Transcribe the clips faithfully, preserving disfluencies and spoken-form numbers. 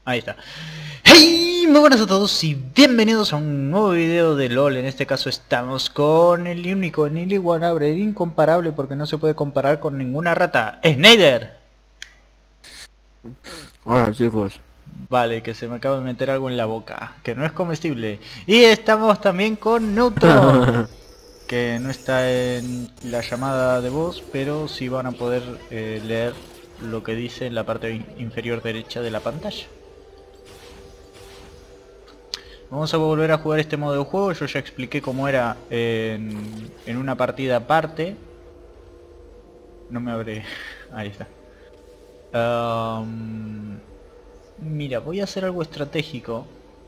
Ahí está. ¡Hey! Muy buenas a todos y bienvenidos a un nuevo video de LOL. En este caso estamos con el único, el inigualable, el incomparable, porque no se puede comparar con ninguna rata. ¡Snyder! Hola chicos. Vale, que se me acaba de meter algo en la boca, que no es comestible. Y estamos también con Neutron, que no está en la llamada de voz, pero sí van a poder eh, leer lo que dice en la parte in- inferior derecha de la pantalla. Vamos a volver a jugar este modo de juego. Yo ya expliqué cómo era en, en una partida aparte. No me abre... Ahí está. Um, mira, voy a hacer algo estratégico.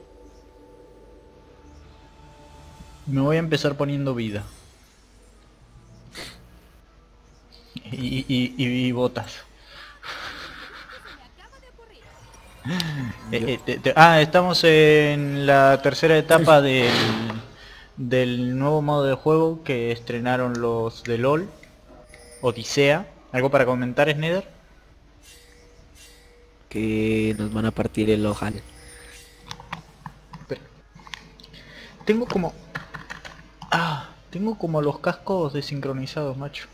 Me voy a empezar poniendo vida. Y, y, y, y botas. Eh, Yo- eh, te- te- ah, estamos en la tercera etapa del, del nuevo modo de juego que estrenaron los de LOL. Odisea. ¿Algo para comentar, Snyder? que nos van a partir el ojal. Espera. Tengo como... Ah, tengo como los cascos desincronizados, macho.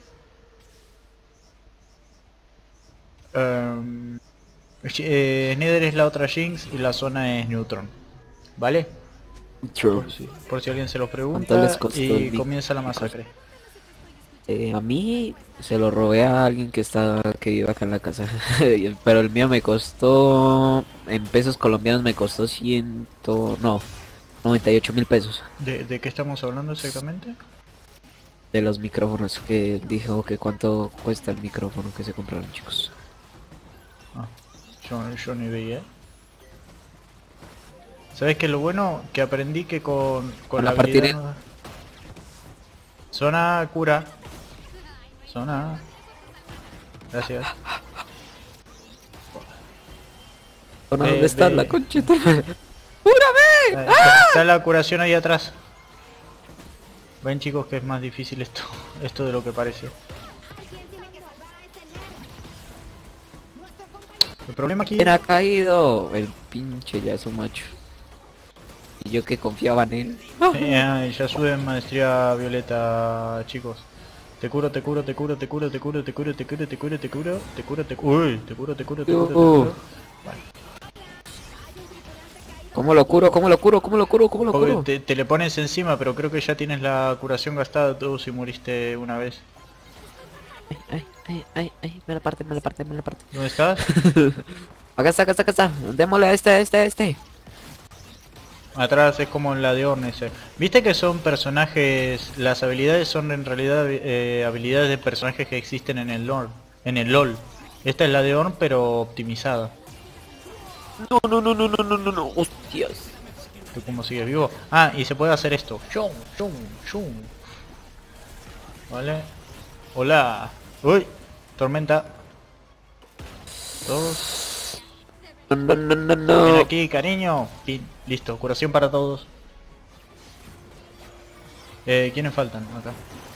Um, eh, Nether es la otra Jinx y la zona es Neutron. ¿Vale? True. Por si, por si alguien se lo ¿Cuánto les pregunta costó el y Vic? comienza la masacre. Eh, a mí se lo robé a alguien que está que vive acá en la casa. Pero el mío me costó en pesos colombianos me costó ciento no noventa y ocho mil pesos ¿De, de qué estamos hablando exactamente? de los micrófonos que dijo que cuánto cuesta el micrófono que se compraron chicos. Ah, yo, yo ni veía. ¿Sabes qué es lo bueno? Que aprendí que con, con Van la a partir habilidad en... nueva... Zona cura. Zona... Gracias. ¿Dónde Ve, está la ve. conchita? Ah, Está, está la curación ahí atrás. Ven chicos que es más difícil esto, esto de lo que parece. El problema aquí... ¿Quién ha caído? El pinche ya su macho. Y yo que confiaba en él. Eh, ay, ya sube en maestría violeta, chicos. Te curo, te curo, te curo, te curo, te curo, te curo, te curo, te curo, te curo, te curo, te curo, uy, te curo, te curo, te curo, te Uh, curo. Vale. ¿Cómo lo curo? ¿Cómo lo curo? ¿Cómo lo curo? ¿Cómo lo Porque curo? te, te le pones encima, pero creo que ya tienes la curación gastada tú si muriste una vez. Ay, ay, ay, ay, me la parte, me la parte, me la parte. ¿Dónde estás? Acá está, acá está, acá está. Démosle a este, a este, a este. Atrás es como en la de Ornese. ¿Viste que son personajes, las habilidades son en realidad eh, habilidades de personajes que existen en el LoL, en el LoL. Esta es la de Orn pero optimizada. No, no, no, no, no, no, no, no. Hostias. ¿Tú cómo sigues vivo? Ah, y se puede hacer esto. Chum, chum, chum. Vale. Hola. Uy, tormenta. Dos. No, no, no, no, Ven no. aquí, cariño. Pin. Listo, curación para todos. Eh, ¿quiénes faltan acá?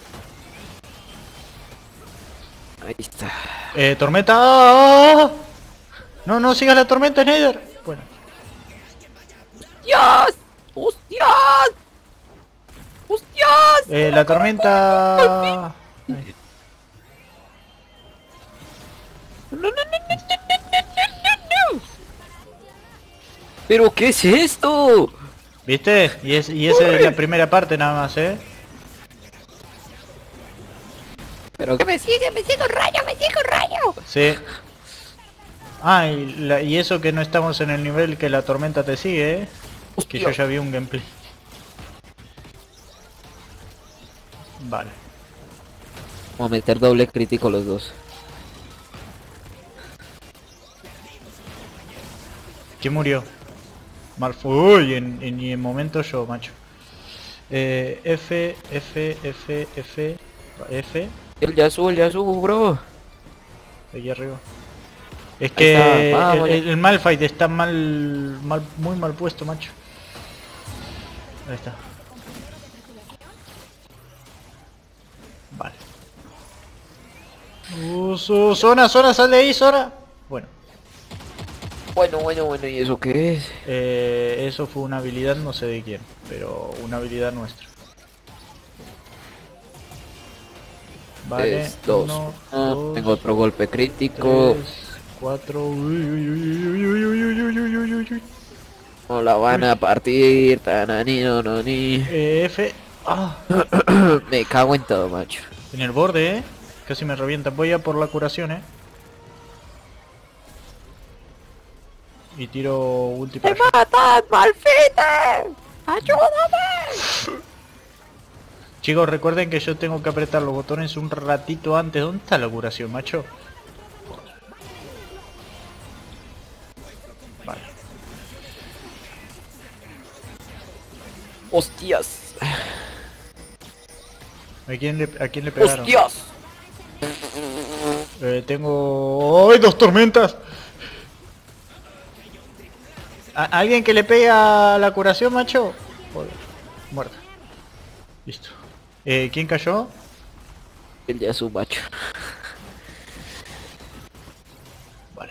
Ahí está. Eh, tormenta. ¡Ah! No, no sigas la tormenta, Snyder. Bueno. ¡Hostias! ¡Hostias! ¡Hostias! Eh, la tormenta... Ahí. No, no, no, no, no, no, no, no. ¿Pero qué es esto? ¿Viste? Y, es, y esa es la primera parte nada más, ¿eh? ¿Pero qué me sigue? ¡Me sigue un rayo! ¡Me sigue un rayo! Sí. Ah, y, la- y eso que no estamos en el nivel que la tormenta te sigue, ¿eh? Que yo Hostia. ya vi un gameplay. Vale. Vamos a meter doble crítico los dos. ¿Quién murió? Malfoy. Uy, en, en, y en momento yo, macho. Eh, F, F, F, F, F. El Yasuo, el Yasuo, bro. Aquí arriba. Es Ahí que está, el, vamos, el, el Malphite está mal, mal, muy mal puesto, macho. Ahí está. Vale. Uh, su, zona, zona, sal de ahí, zona. Bueno. Bueno, bueno, bueno, ¿y eso qué es? Eh, eso fue una habilidad, no sé de quién, pero una habilidad nuestra. Vale, Es dos. uno, Ah, dos, tengo otro golpe crítico. tres, cuatro. Uy, uy, uy, uy, uy, uy, uy, uy, uy, uy, uy, uy. No la van Uy. a partir. Tanani, no, no, ni. Eh, F. Ah, Me cago en todo, macho. en el borde, eh. Casi me revienta. Voy a por la curación, eh. Y tiro ulti para allá. matan, Malfite! ¡Ayúdame! Chicos, recuerden que yo tengo que apretar los botones un ratito antes. ¿Dónde está la curación, macho? Vale. ¡Hostias! ¿A quién le, a quién le pegaron? ¡Hostias! Eh, tengo... ¡Ay, dos tormentas! ¿A ¿Alguien que le pega la curación, macho? Joder. Muerta. Listo. Eh, ¿quién cayó? El de su macho. Vale.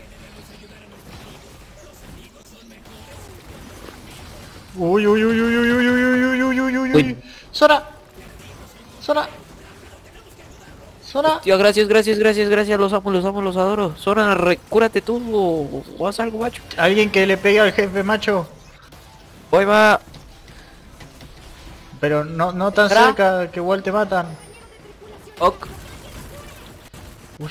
Uy, uy, uy, uy, uy, uy, uy, uy, uy, uy, uy, uy. ¡Sora! ¡Sora! ¡Sora! Tío, gracias, gracias, gracias, gracias, los amo, los amo, los adoro. Sora, recúrate tú o, o haz algo, macho. ¿Alguien que le pegue al jefe, macho? Voy, va. Pero no, no tan ¿Será? cerca que igual te matan. Ok. Uy.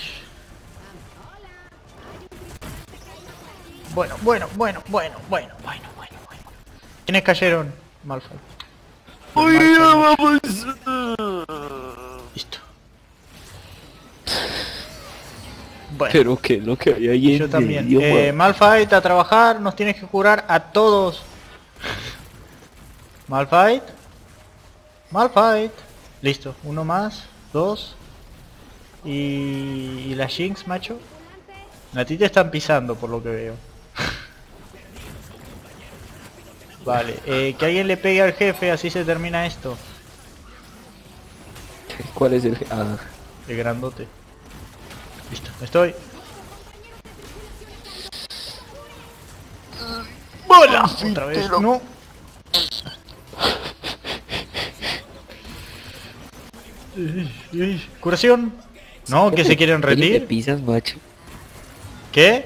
Bueno, bueno, bueno, bueno, bueno, bueno, bueno, bueno. ¿Quiénes cayeron? Malfoy. ¡Uy, Malfoy, vamos! listo. Bueno, Pero que lo que hay ahí yo en también. medio, Eh, ma- Malphite a trabajar, nos tienes que curar a todos. Malphite. Malphite. Listo, uno más, dos. Y, y la Jinx, macho. A ti te están pisando por lo que veo. Vale, eh, que alguien le pegue al jefe, así se termina esto. ¿Cuál es el...? Ah, El grandote. Listo, estoy. ¡Bola! Otra vez, no. Ey, ey, curación. No, que se quieren ¿qué le rendir. pisas, macho? ¿Qué?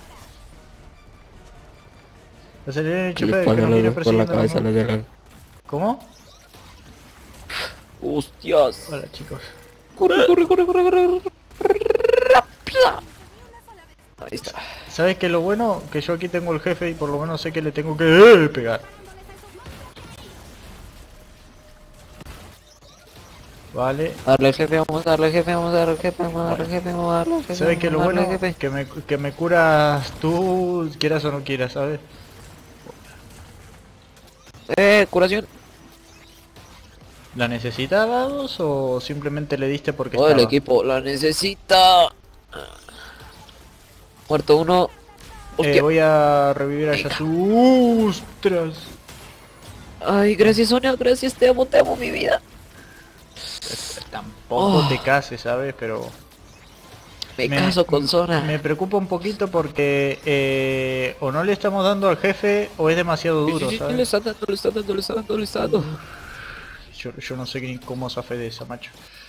Aceleren el ¿Qué le chofer pasa que a nos viene los dos por la persiguiendo. cabeza a ¿no? los de la... ¿Cómo? ¡Hostias! Hola, chicos. ¡Corre, corre, corre, corre, corre! ¡Rápida! Ahí está. ¿Sabes qué? Lo bueno que yo aquí tengo el jefe y por lo menos sé que le tengo que eh, pegar. Vale. Darle al jefe, vamos a darle al jefe, vamos a darle al jefe, vamos a darle al jefe, vamos a darle al jefe. ¿Sabes que lo vamos a darle bueno? al jefe. Que me, que me curas tú, quieras o no quieras, ¿sabes? Eh, curación. ¿La necesitabas o simplemente le diste porque Todo el estaba? equipo la necesita. Muerto uno. Eh, Hostia. voy a revivir a Venga. Yasu. ¡Ostras! Ay, gracias Sonia, gracias, te amo, te amo mi vida. Tampoco Oh. te cases, ¿sabes? Pero... Me, caso con Sora. Me preocupa un poquito porque eh, o no le estamos dando al jefe o es demasiado Sí, duro, sí, sí, ¿sabes? le está dando, le está dando, le está dando, le está dando. Yo, yo no sé ni cómo zafé de esa, macho.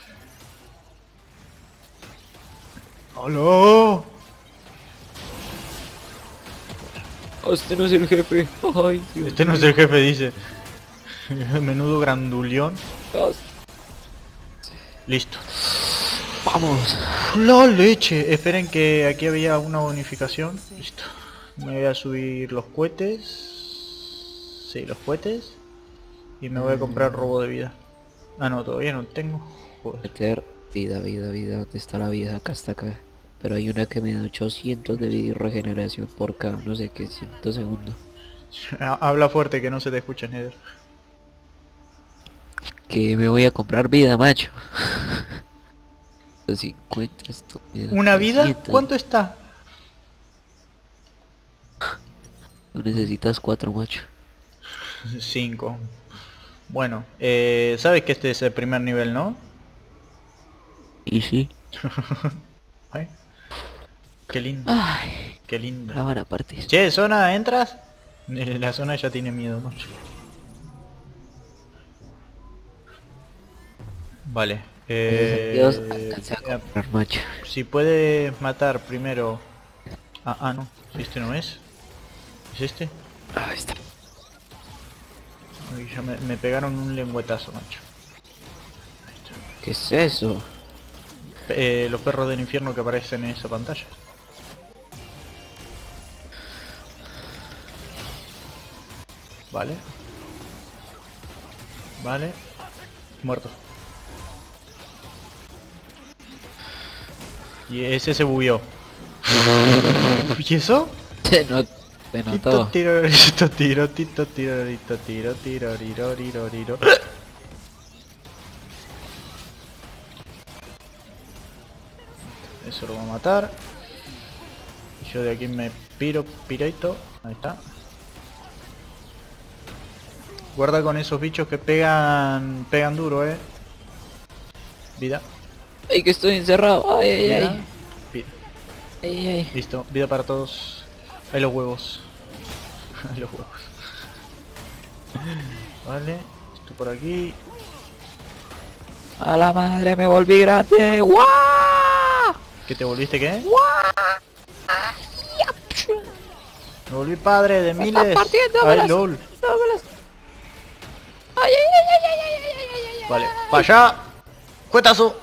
¡Hola! Este no es el jefe. Ay, Dios Este no es el jefe, dice. Menudo grandulión. mío. Listo. Vamos. ¡La leche! Esperen que aquí había una bonificación. Listo. Me voy a subir los cohetes. Sí, los cohetes. Y me voy a comprar robo de vida. Ah, no, todavía no tengo. Joder. Meter vida, vida, vida. ¿Dónde está la vida? Acá está acá. Pero hay una que me da ochocientos de vida y regeneración por cada no sé qué ciento segundos. Habla fuerte que no se te escucha, Nether. Que me voy a comprar vida, macho. cincuenta, esto me da ¿Una vida? trescientos. ¿Cuánto está? No necesitas cuatro, macho. Cinco. Bueno, eh, sabes que este es el primer nivel, ¿no? Y sí. Ay. Qué lindo, Ay, qué lindo. la van a partir. Che, zona, ¿entras? Eh, La zona ya tiene miedo, macho. Vale. Dios, Eh, alcancé a eh, comprar, macho. si puedes matar primero... Ah, ah, no. Si este no es. ¿Es este? Ahí está. Ay, ya me, me pegaron un lengüetazo, macho. ¿Qué es eso? Eh, los perros del infierno que aparecen en esa pantalla. Vale. Vale. Muerto. Y ese se bugueó. ¿Y eso? Se not- se Tito notó. tiro, tito tiro, tito tiro, tito tiro, tiro, tiro, tiro, tiro. Eso lo va a matar. Y yo de aquí me piro, pireito. Ahí está. Guarda con esos bichos que pegan, pegan duro, eh. Vida. Ay, que estoy encerrado. Ay, ay, Vida. ay. Vida. Ay, ay. Listo, vida para todos. Ahí los huevos. Ahí los huevos. Vale, esto por aquí. A la madre, me volví grande. ¡Guau! ¿Qué te volviste qué? ¡Guau! Me volví padre de Me están miles. partiendo, Ay, velas. lol. No, velas. Ay, ay, ay, ay, ay, ay, ay, ay, ay, ay. Vale, para allá. Cuetazo.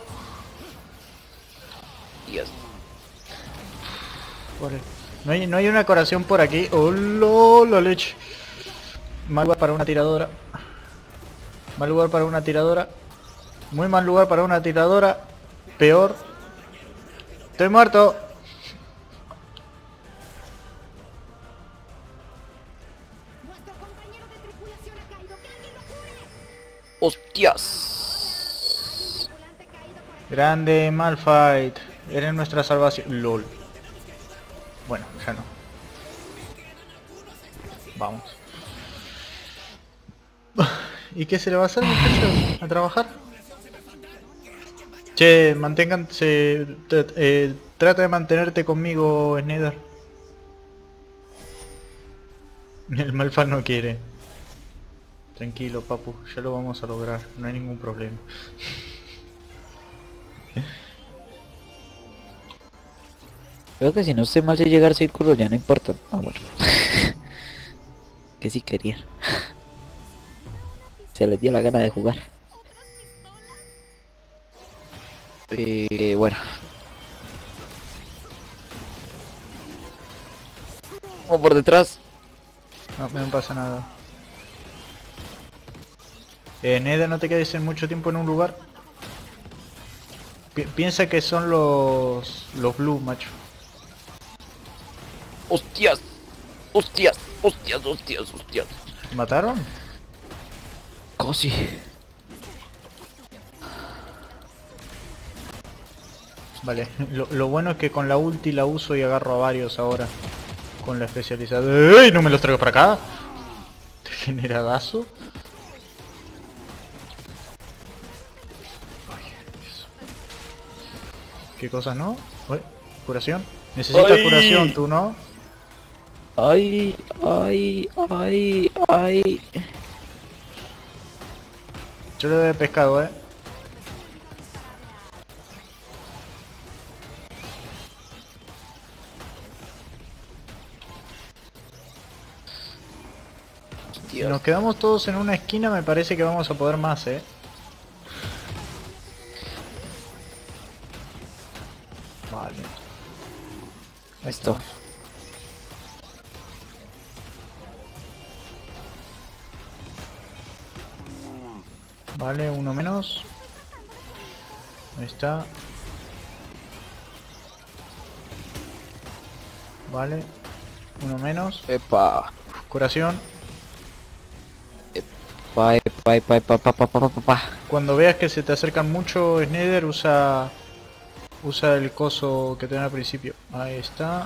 Dios. Vale. No hay, no hay una corazón por aquí. Oh, lol, la leche. Mal lugar para una tiradora. Mal lugar para una tiradora. Muy mal lugar para una tiradora. Peor. Estoy muerto. Nuestro compañero de tripulación ha caído. ¡Que alguien lo cure! Hostias. Tripulante caído por aquí. Grande Malphite. Eres nuestra salvación. LOL. Bueno, ya no. Vamos. ¿Y qué se le va a hacer, muchachos? ¿A trabajar? Che, manténganse... tr- eh, trata de mantenerte conmigo, Sneder. El Malphite no quiere. Tranquilo, papu. Ya lo vamos a lograr. No hay ningún problema. Creo que si no estoy mal de llegar al círculo ya no importa. Ah, bueno. Que sí quería. Se les dio la gana de jugar. Eh, bueno. Vamos por detrás. No, no me pasa nada. Eh, Neda, no te quedes en mucho tiempo en un lugar. Pi- piensa que son los... los blue, macho. Hostias. Hostias. Hostias, hostias, hostias. ¿Te mataron? Casi. Vale, lo, lo bueno es que con la ulti la uso y agarro a varios ahora. Con la especializada. ¡Ey! ¿No me los traigo para acá? ¿Degeneradazo? Ay, Dios. ¿Qué cosa no? Uy, curación. Necesitas Ay. curación, tú, ¿no? Ay, ay, ay, ay. Yo le doy pescado, eh. Si Dios. nos quedamos todos en una esquina me parece que vamos a poder más, eh. Vale. Ahí Esto. está. Vale, uno menos. Ahí está. Vale. Uno menos. Epa. Curación. Pa, pa, pa, pa, pa, pa, pa, pa, pa. Cuando veas que se te acercan mucho, Sneder, usa... Usa el coso que tenía al principio. Ahí está.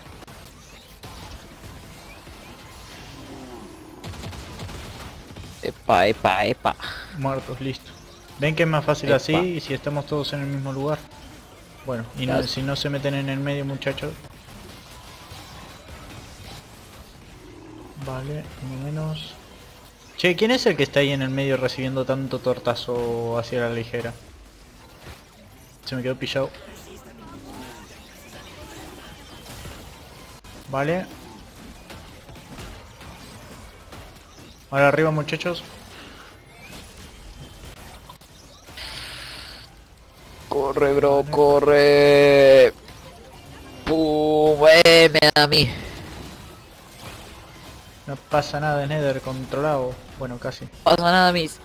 Epa, epa, epa. Muertos, listo. Ven que es más fácil Epa. así y si estamos todos en el mismo lugar. Bueno, y no, si no se meten en el medio, muchachos. Vale, uno menos. Che, ¿quién es el que está ahí en el medio recibiendo tanto tortazo hacia la ligera? Se me quedó pillado. Vale. Ahora arriba, muchachos. Corre, bro, vale. Corre. Pum, eh, me da a mí. No pasa nada, Nether, controlado. Bueno, casi. No pasa nada, mis.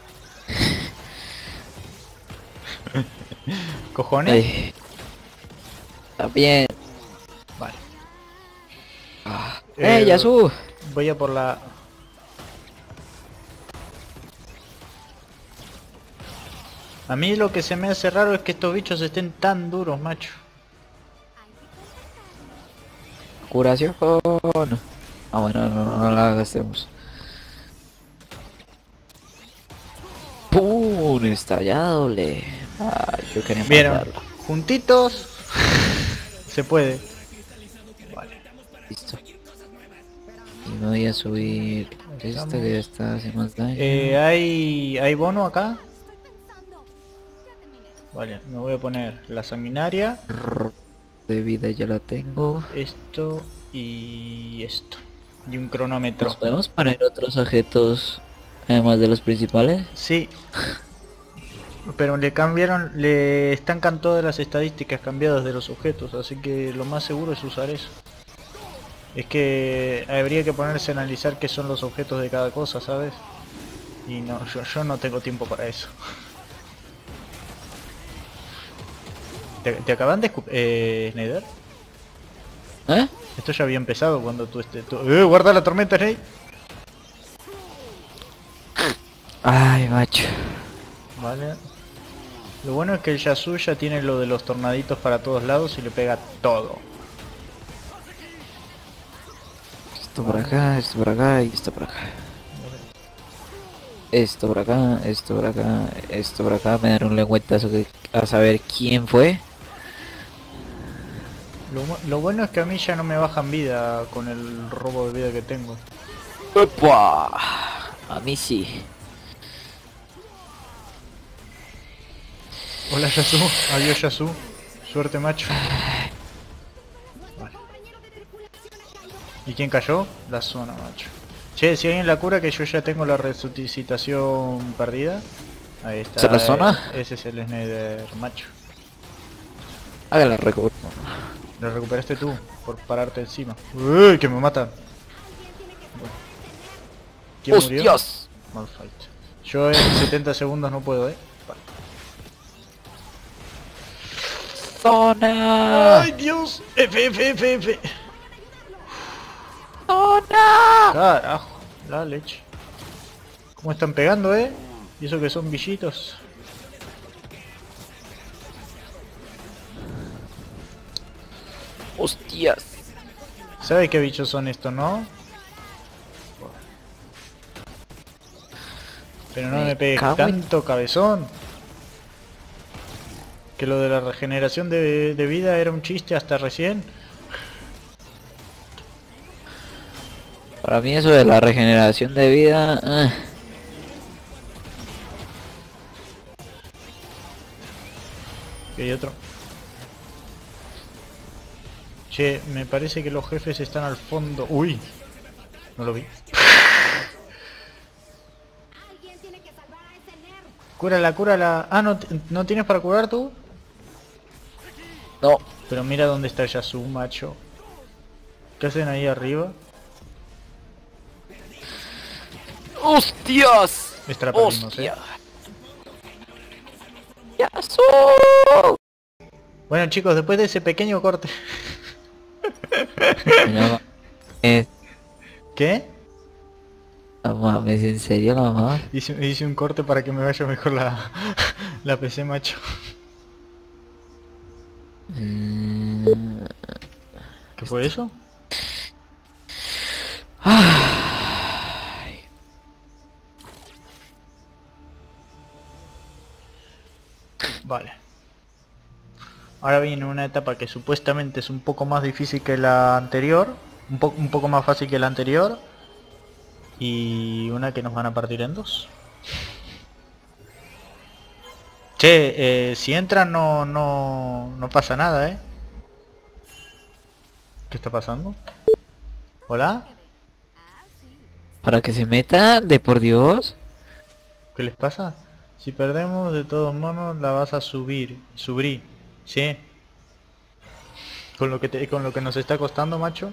¿Cojones? Ay. Está bien. Vale. Ah. ¡Eh, Yasuo! Voy a por la... A mí lo que se me hace raro es que estos bichos estén tan duros, macho. Curación. Ah, bueno, no, no, no la gastemos. ¡Pum! Estallado, le. Ah, yo quería ¿vieron? matarlo. Juntitos. Se puede. Vale. Listo. Y me voy a subir esta que ya está hace más daño. Eh, ¿hay, ¿hay bono acá? Vale, me voy a poner la sanguinaria. De vida ya la tengo. Esto y esto. Y un cronómetro. ¿Nos podemos poner otros objetos además de los principales? Sí. Pero le cambiaron, le estancan todas las estadísticas cambiadas de los objetos, así que lo más seguro es usar eso. Es que habría que ponerse a analizar qué son los objetos de cada cosa, ¿sabes? Y no, yo, yo no tengo tiempo para eso. ¿Te, te acaban de escupir, eh, Snyder? ¿Eh? Esto ya había empezado cuando tú estés... Tú... ¡Eh, guarda la tormenta, Snake! Ay, macho. Vale. Lo bueno es que el Yasuo ya tiene lo de los tornaditos para todos lados y le pega todo. Esto por acá, esto por acá y esto por acá. Esto por acá, esto por acá, esto por acá. Me dan un lengüetazo que a saber quién fue. Lo, lo bueno es que a mí ya no me bajan vida con el robo de vida que tengo. ¡Opa! A mí sí. Hola Yasuo, adiós Yasuo. Suerte, macho. Vale. ¿Y quién cayó? La zona, macho. Che, si alguien la cura, que yo ya tengo la resucitación perdida. Ahí está. ¿Es la zona? Ese es el Snyder, macho. Hágala recuperar. Lo recuperaste tú, por pararte encima. ¡Uy, que me matan! Bueno. ¿Quién murió? ¡Hostias! Malfight. Yo en setenta segundos no puedo, eh. Vale. ¡Zona! ¡Ay, Dios! F, F, F, F. ¡Zona! Carajo, la leche. ¿Cómo están pegando, eh? Y eso que son villitos. ¡Hostias! ¿Sabe qué bichos son estos, no? Pero no me, Me pegues cago en- tanto, cabezón. Que lo de la regeneración de, de vida era un chiste hasta recién. Para mí eso de la regeneración de vida... eh. Y hay otro. Che, me parece que los jefes están al fondo. Uy, no lo vi. Alguien tiene que salvar a ese nerd. Cúrala, cúrala. Ah, ¿no, ¿no tienes para curar tú? No. Pero mira dónde está Yasuo, macho. ¿Qué hacen ahí arriba? ¡Hostias! Extra perdimos, ¡Hostia! eh. ¡Yasuo! Bueno chicos, después de ese pequeño corte. No, eh, ¿Qué? no mames, ¿en serio la mamá? Hice, hice un corte para que me vaya mejor la, la P C, macho. Mm. ¿Qué fue eso? Ay. Vale. Ahora viene una etapa que supuestamente es un poco más difícil que la anterior. Un, po un poco más fácil que la anterior. Y una que nos van a partir en dos. Che, eh, si entran no, no, no pasa nada, ¿eh? ¿Qué está pasando? ¿Hola? Para que se meta, de por Dios. ¿Qué les pasa? Si perdemos, de todos modos la vas a subir. Subir. ¿Sí? Con lo que te, con lo que nos está costando, macho.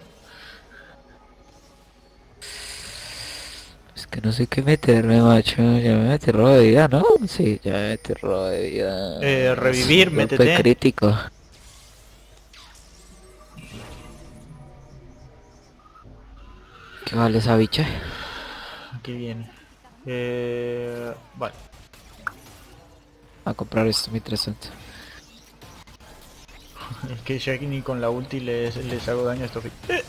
Es que no sé qué meterme, macho. Ya me metí robo de vida, ¿no? Sí, ya me metí robo de vida. Eh, revivir, Golpe métete. crítico. ¿Qué vale esa bicha? Aquí viene. Eh, vale. A comprar esto mientras tanto. Es que ya ni con la ulti les, les hago daño a estos. Eh,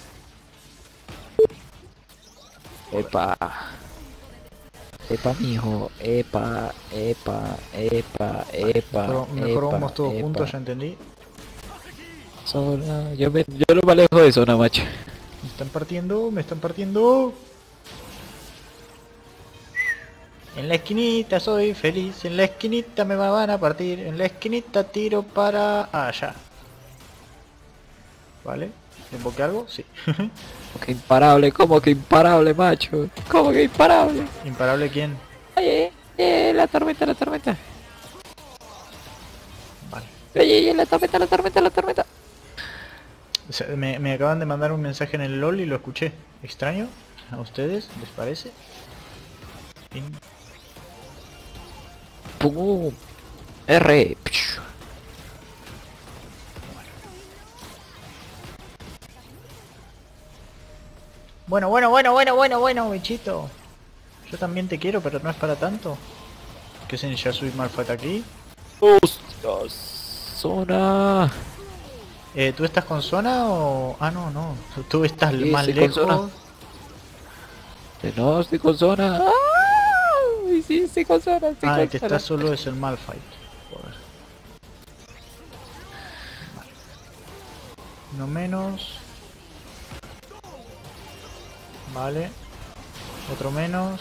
Epa. Epa, mijo. Epa, epa, epa, epa. mejor mejor epa, vamos todos epa. juntos, ya entendí. Zona. Yo, me, yo no me alejo de zona, macho. Me están partiendo, me están partiendo. En la esquinita soy feliz, en la esquinita me van a partir, en la esquinita tiro para allá. ¿Vale? ¿Invoqué algo? Sí. Como que imparable, como que imparable, macho. Como que imparable. ¿Imparable quién? Oye, eh, la tormenta, la tormenta. Vale. Oye, oye, la tormenta, la tormenta, la tormenta. O sea, me, me acaban de mandar un mensaje en el LOL y lo escuché. ¿Extraño? ¿A ustedes? ¿Les parece? Ping. Pum. R. Psh. Bueno, bueno, bueno, bueno, bueno, bueno, bichito. Yo también te quiero, pero no es para tanto. ¿Qué es en Yasui Malfat aquí? Hostias. Zona. Eh, ¿tú estás con zona o...? Ah, no, no. Tú estás Sí, más estoy con zona. lejos. Eh, No, estoy con zona. Ay, sí, estoy con zona, estoy Ah, con el que zona. está solo es el Malphite. Joder. Vale. No menos. Vale. Otro menos.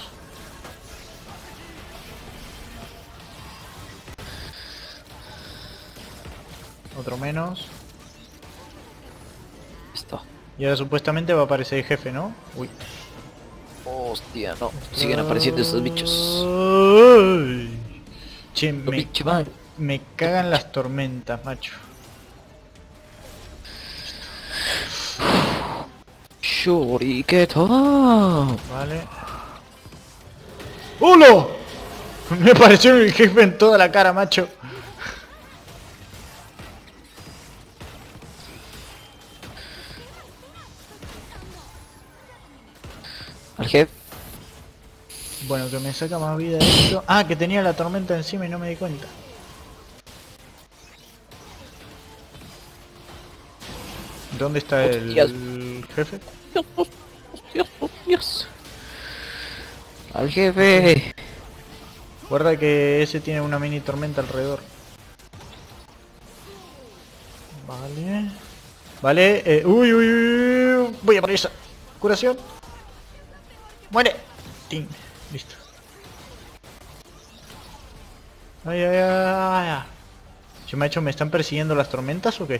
Otro menos. Listo. Y ahora supuestamente va a aparecer el jefe, ¿no? Uy. Hostia, no. Siguen apareciendo estos bichos. Ay. Che, Los me, bichos, man. me cagan las tormentas, macho. Shuri, ¿qué tal? Vale. ¡Hola! Me apareció el jefe en toda la cara, macho. Al jefe. Bueno, que me saca más vida esto. Ah, que tenía la tormenta encima y no me di cuenta. ¿Dónde está el, Hostias. el jefe? Dios, Dios, Dios. Al jefe. Guarda que ese tiene una mini tormenta alrededor. Vale. Vale, eh, uy, uy, uy, uy, voy a por esa. Curación. Muere. Tin. Listo. Ay, ay, ay, ay. Yo me ha hecho, ¿me están persiguiendo las tormentas o qué?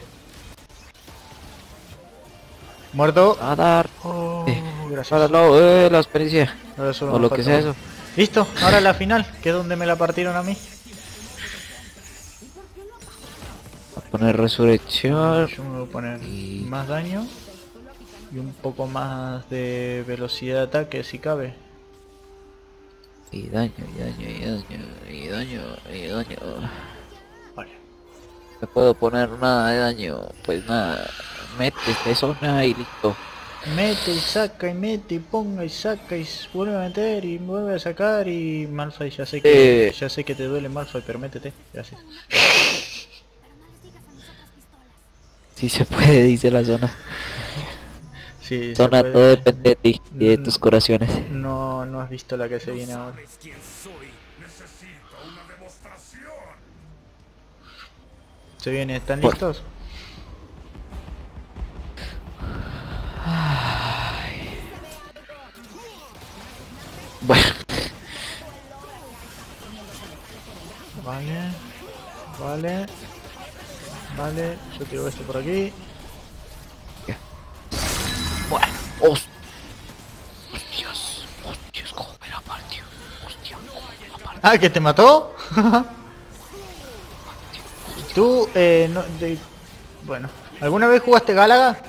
Muerto. A dar. Oh, Eh, gracias. Para no, eh, la experiencia. Ahora solo O nos lo que falta sea uno. eso. Listo, ahora la final, que es donde me la partieron a mí. A poner resurrección. Yo me voy a poner Y- más daño y un poco más de velocidad de ataque si cabe. Y daño, y daño, y daño, y daño, y daño. Vale. No puedo poner nada de daño. Pues nada. Mete zona y listo. Mete y saca y mete y ponga y saca y s- vuelve a meter y vuelve a sacar y Malphite, ya sé que Eh. ya sé que te duele Malphite, pero métete, gracias. Si se puede, dice la zona. Sí, se Zona, puede. todo depende de ti y de tus Mm, curaciones. No, no has visto la que se viene ahora. Se viene, ¿están Por- listos? Bueno, Vale. Vale. Vale, yo tiro esto por aquí. bueno. Host- Hostias, hostias, cómo me la partió. Hostia, cómo me la partió. Ah, ¿que te mató? Tú, eh, no, de- bueno, ¿alguna vez jugaste Gálaga?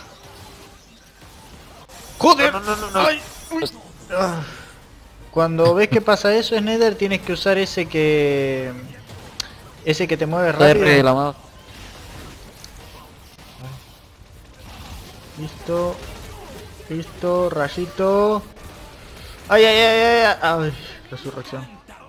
¡Joder! No, no, no, no. Ay, uy. Ah. Cuando ves que pasa eso, Snyder, tienes que usar ese que... Ese que te mueve rápido. R de la mano. Listo. Listo, rayito. ¡Ay, ay, ay, ay! Ay, ay, resurrección.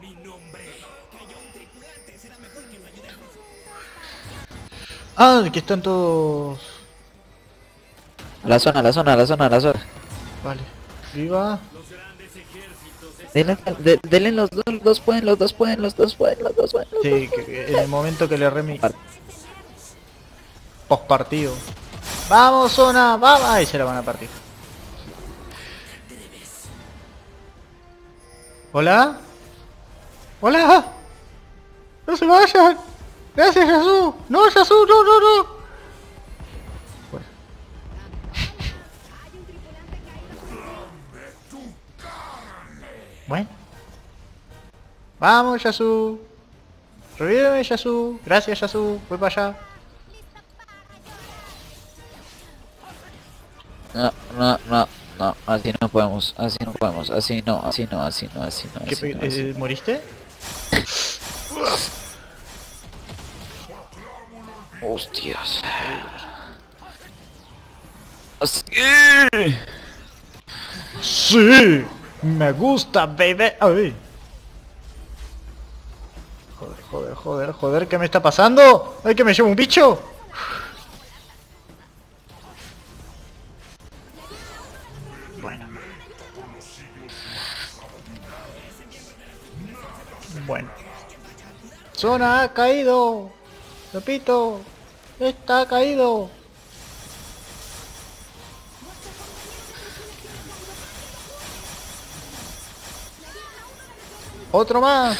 Ah, que están todos... A la zona, a la zona, a la zona, a la zona. Vale. Viva. Denle, de- denle los dos, los dos pueden, los dos pueden, los dos pueden, los dos pueden. Los dos. Sí, que- que en el momento que le remi... Post partido. ¡Vamos, zona! ¡Vamos! Ahí se la van a partir. ¿Hola? ¿Hola? ¡No se vayan! ¡Gracias, Yasu! ¡No, Yasu! ¡No, no, no! Bueno. Bueno. Vamos, Yasu. Revíveme, Yasu. Gracias, Yasu. Voy para allá. No, no, no, no, así no podemos, así no podemos, así no, así no, así no, así no, ¿Qué así pe- no, así eh, ¿Moriste? no. Hostias. Así. ¡Sí! ¡Me gusta, baby! ¡Ay! Joder, joder, joder, joder, ¿qué me está pasando? ¡Ay, que me llevo un bicho! Bueno. Bueno. Zona ha caído. Repito. Está caído. Otro más.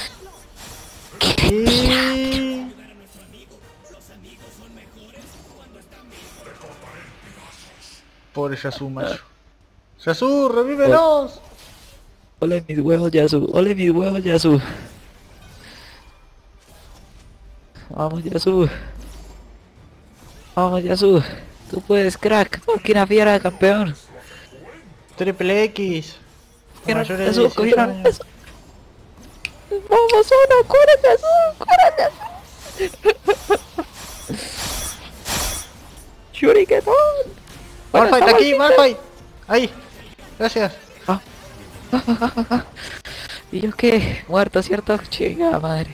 Y... Pobre Yasu, macho. Yasu, revívenos. Ole mis huevos, Yasu, ole mis huevos, Yasu. Vamos, Yasu. Vamos, Yasu. Tú puedes, crack. Máquina fiera, campeón. Triple X. Cogieron Mayores de Yasu, dieciocho cogieron años. Yasu. Vamos, uno, cúrate, Yasu, cúrate. Shuriken. Malphite aquí, Malphite. Ahí. Gracias. ¿Y yo qué? Muerto, ¿cierto? Chinga madre.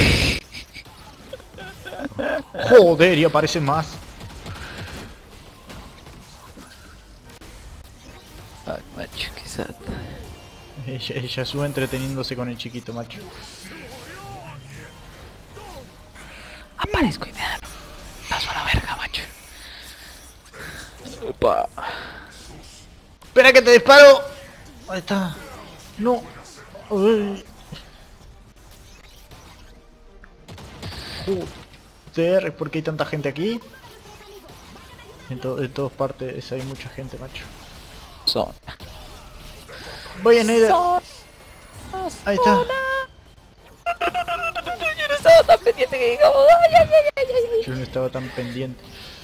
Joder, y aparecen más. Ay, macho, qué sad. Ella, ella sube entreteniéndose con el chiquito, macho. Aparezco y me dan. Paso a la verga, macho. Opa. ¡Espera que te disparo! Ahí está. No. Uy. Joder, ¿por qué hay tanta gente aquí? En, to en todas partes hay mucha gente, macho. Son. Voy a Snyder. Ahí está. Yo no estaba tan pendiente que digamos. Ay, ay, ay, ay, ay, Yo no estaba tan pendiente.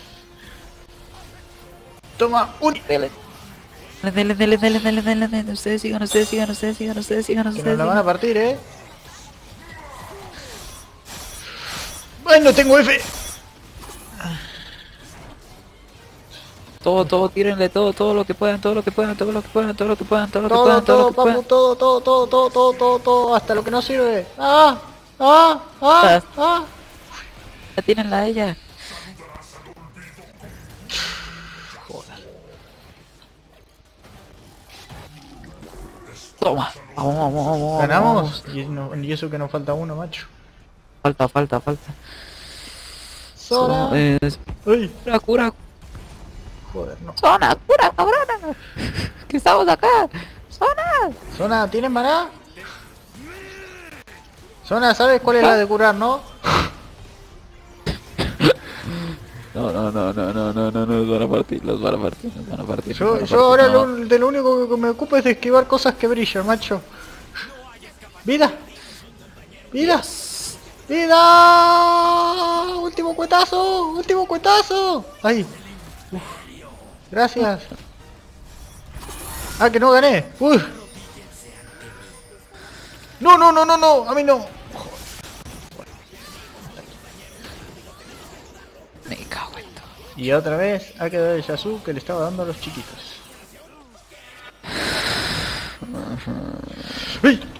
Toma, un... Dele. Dele, dele, dele, dele, dele, dele. Ustedes sigan, ustedes sigan, ustedes sigan, ustedes sigan, Que nos ustedes la van a sigan. partir, eh. ¡Ay, no tengo F! Todo, todo, tírenle todo, todo lo que puedan, todo lo que puedan, todo lo que puedan, todo lo que puedan, todo lo que Todo, puedan, todo todo, lo que papu, puedan. todo, todo, todo, todo, todo, todo, todo, hasta lo que no sirve. ¡Ah! ¡Ah! ¡Ah! ¡Ah! Ya tírenla a ella. Joder. Toma. Vamos, vamos, vamos. ¿Ganamos? vamos. Y, no- y eso que nos falta uno, macho. Falta, falta, falta. Zona. So- eh, Uy, cura, cura, joder, no. zona, cura, cabrona. Que estamos acá. Zona. Zona, ¿tienes maná? Zona, ¿sabes cuál es la de curar, no? No, no, no, no, no, no, no, nos van a partir, los van a partir, nos van a partir. nos Yo, van a yo partir, ahora no. lo, de lo único que me ocupo es de esquivar cosas que brillan, macho. ¡Vida! ¡Vida! ¡Vida! ¡Último cuetazo! ¡Último cuetazo! ¡Ay! Uf. Gracias. ¡Ah, que no gané! ¡Uy! ¡No, no, no, no, no! ¡A mí no! Me cago en todo. Y otra vez ha quedado el Yasu que le estaba dando a los chiquitos. ¡Ay!